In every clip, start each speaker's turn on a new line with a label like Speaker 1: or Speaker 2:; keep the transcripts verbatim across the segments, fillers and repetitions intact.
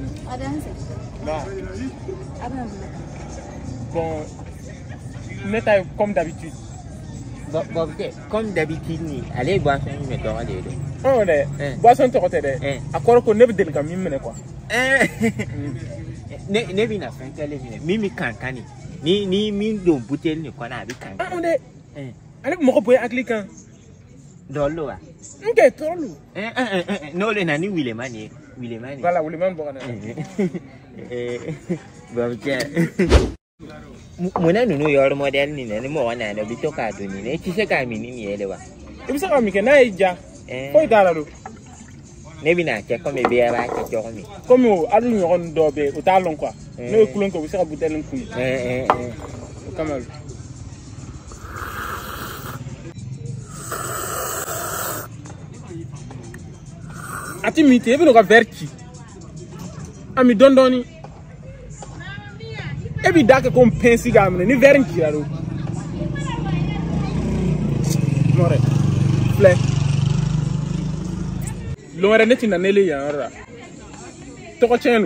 Speaker 1: Bon, mais t'as comme d'habitude.
Speaker 2: Bon, bon, comme d'habitude, allez boire son mais t'auras des deux.
Speaker 1: Oh, ouais, boisson te retrouve. À quoi qu'on ne veut pas me quoi.
Speaker 2: Ne vient à faire qu'elle est mimi cancani. Ni ni min do bouteille ni quoi n'a pas
Speaker 1: ah on est allez me reposer à cliquant
Speaker 2: dollo ah
Speaker 1: ok trop lourd
Speaker 2: eh eh non le nani Willemani Willemani
Speaker 1: voilà Willemani bon
Speaker 2: eh bon tiens mon ami nous yor modèle ni ne mo wana no bito ka do ni ne ti se ka mi ni ele wa
Speaker 1: e bisa ka mi ke na ija ko dala do
Speaker 2: ne bina che comme be ba che cho mi
Speaker 1: comme o alu nyon do be o talon quoi no kulon ko bisa ka bouteille nku
Speaker 2: eh eh
Speaker 1: kamal ati mi te bino ka verti ami dondoni e bi dake ko pensi gamne ni verti la do more fle lo era neti na nele ya ra to ko chenu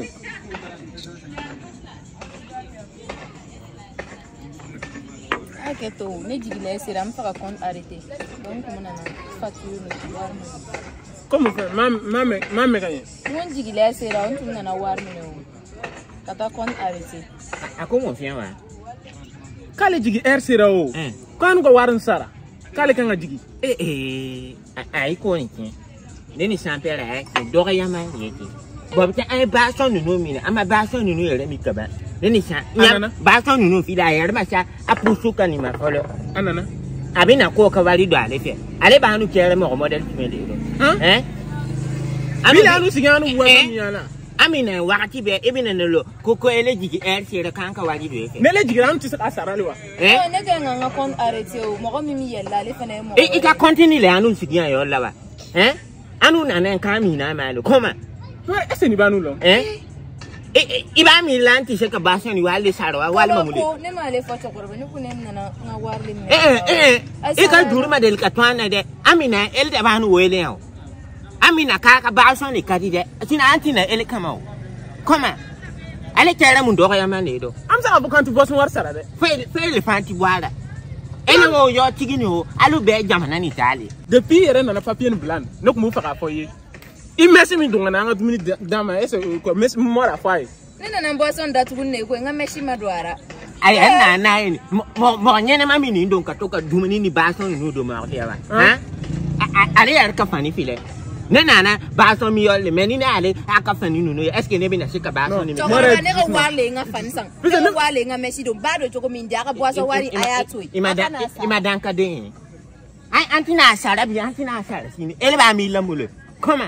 Speaker 3: que tu ne digile sera me para compte arrêter donc mon nana facture ne war me
Speaker 1: comment faire mam mam mam gagner
Speaker 3: non digile sera on tu nana war me no kata compte arrêter
Speaker 2: a comment faire wa
Speaker 1: kale jigi air sera o kan ko waran sara kale kan jigi
Speaker 2: eh eh ai ko ni ne ni sampera ai do ga yama yeki bo bi ai ba so nu mi ama ba so nu yere mi kaba nini sa ya ba so nu fi da yere ma sa apusuka ni ma folo
Speaker 1: anana
Speaker 2: abina ko ka wari do ale fe ale ba nu kere mo model me le do eh
Speaker 1: abina nu siganu wa mi yana
Speaker 2: amina wakati be ibina no ko ko ele jigi er sere kan ka wari do fe
Speaker 1: ne le jigi ran ti sa asara le wa
Speaker 3: eh ne ga nga kon arrêter o mo mi mi yella le fe na mo
Speaker 2: e ka continue le anu sigian yo la ba eh anu na na kan mi na ma lo koma
Speaker 1: ese ni banu lo
Speaker 2: eh eh iba mi lanti se ka baso ni wale saro wale mamule
Speaker 3: ko ne ma le foto ko be ni ku ne na na warle mi
Speaker 2: eh eh e ka duru ma del ka twana de amina el de banu wele yo amina ka ka baso ni kadi de tina antina el kama koma ale kera mun do ya mane do
Speaker 1: am sa abukan tu boso war sara de
Speaker 2: fe fe le fanti wala ene wo yo tigini o alu be jamana ni tali
Speaker 1: depuis yere na papier ni blanc nok mu faka foye il merci mi donga na ngatu mini dama ese ko merci mo ra fai
Speaker 3: nena na boisson datu kunne ko nga meshi madwara
Speaker 2: ai na na ni mo mo nyene mami ni ndon ka toka dumini ni baso ni do ma ya ba ha ale yar ka fani file nena na baso mi yolle meni na ale aka fani nu est ce que ne bi na shika baso ni
Speaker 3: mo ra ne ko warle nga fani sang ne warle nga meshi do bado to ko min ja ka boisson wari ayatu
Speaker 2: imada imada ka de ai antina sara bi antina sara sini ele ba mi lamule comment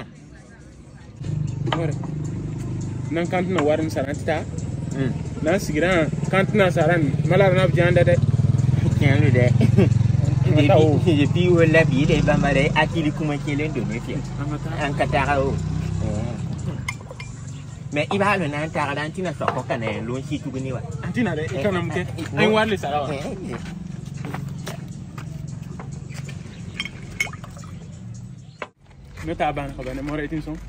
Speaker 1: nan kantina warin saranta nan sigira kantina saran malar na bjanda de
Speaker 2: tiens de je puis wala bi de ba mare akili kuma kelen do ne fi an katara o mais iba le nan tara antina so ko kana lo shi tuguni wa
Speaker 1: antina de ikana mke ai warle sarawa ne ta ban ko bane mo retin son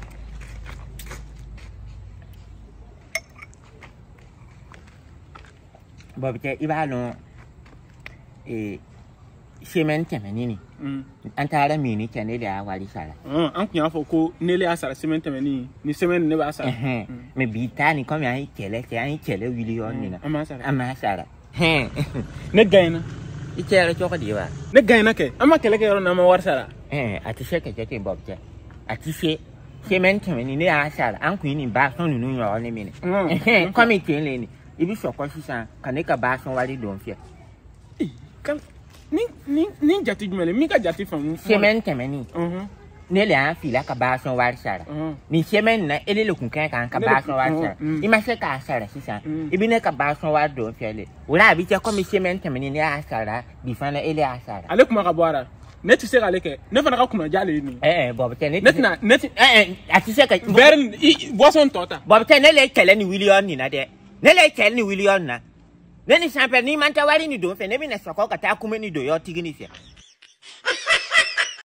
Speaker 2: Bobite ibalo eh semen temenini antara mini chane da wali sala
Speaker 1: ah an kunya fo ko nele asara semen temeni ni semen ne ba asara
Speaker 2: eh me bitani comme ai kele ke ai kele willion ni na
Speaker 1: amasara
Speaker 2: amasara eh
Speaker 1: ne gaina
Speaker 2: ikere choko diwa
Speaker 1: ne gaina ke ama kele ke ro na ma war sara
Speaker 2: eh atishe ke jete bobite atishe semen temeni ne asara an kuini ba so nunu yo ni mini eh comme kele ni ibi soko sisa kaneka ba so wali don fia
Speaker 1: kan ni ni ni jati jumele mi ka jati fam
Speaker 2: semen temeni
Speaker 1: mhm
Speaker 2: ne le an fila ka ba so wali sara ni semen na ele le kun kan ka ba so wali sara ima se ka sara sisa ibi ne ka ba so wali don fia le wala bi je ko mi semen temeni ne asara bi fa na ele asara
Speaker 1: ale kuma ka boara ne ti se ka leke ne fa na ka kuma jale ni
Speaker 2: eh eh bobo tene
Speaker 1: net na net
Speaker 2: eh eh ati se ka
Speaker 1: bern boisson tota
Speaker 2: bobo tene le kele ni willion ni na de ne le kel ni willion na ne ni champion ni manta wari ni do fe ne bi na soko ka ta kuma ni do yo tigini fe